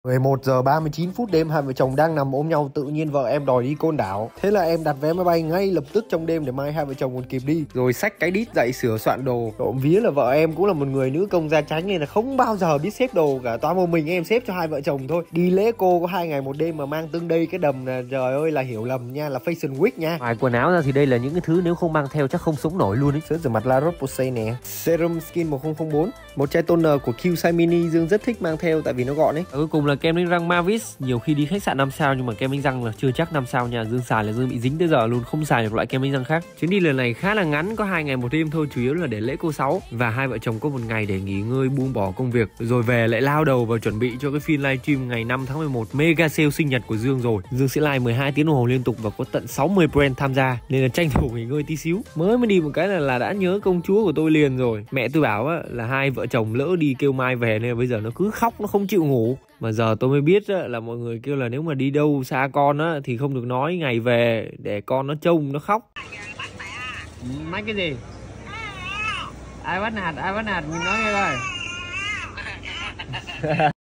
11 giờ 39 phút đêm, hai vợ chồng đang nằm ôm nhau, tự nhiên vợ em đòi đi Côn Đảo. Thế là em đặt vé máy bay ngay lập tức trong đêm để mai hai vợ chồng còn kịp đi. Rồi xách cái đít dậy sửa soạn đồ. Trộm vía là vợ em cũng là một người nữ công gia chánh nên là không bao giờ biết xếp đồ cả, toàn một mình em xếp cho hai vợ chồng thôi. Đi lễ cô có 2 ngày 1 đêm mà mang tương đây cái đầm là trời ơi là hiểu lầm nha, là Fashion Week nha. Ngoài quần áo ra thì đây là những cái thứ nếu không mang theo chắc không sống nổi luôn ấy. Sữa rửa mặt La Roche-Posay nè, serum skin 1004, một chai toner của Q Mini Dương rất thích mang theo tại vì nó gọn ấy. Cuối cùng là kem đánh răng Mavis. Nhiều khi đi khách sạn 5 sao nhưng mà kem đánh răng là chưa chắc 5 sao nha. Dương xài là Dương bị dính tới giờ luôn, không xài được loại kem đánh răng khác. Chuyến đi lần này khá là ngắn, có 2 ngày 1 đêm thôi, chủ yếu là để lễ cô Sáu và hai vợ chồng có 1 ngày để nghỉ ngơi buông bỏ công việc, rồi về lại lao đầu vào chuẩn bị cho cái phiên livestream ngày 5 tháng 11 mega sale sinh nhật của Dương. Rồi Dương sẽ live 12 tiếng đồng hồ liên tục và có tận 60 brand tham gia nên là tranh thủ nghỉ ngơi tí xíu. Mới đi một cái là đã nhớ công chúa của tôi liền rồi. Mẹ tôi bảo á, là hai vợ chồng lỡ đi kêu Mai về nên bây giờ nó cứ khóc, nó không chịu ngủ. Mà giờ tôi mới biết á, là mọi người kêu là nếu mà đi đâu xa con á thì không được nói ngày về để con nó trông nó khóc. Mách cái gì? Ai bắt nạt, mình nói nghe coi.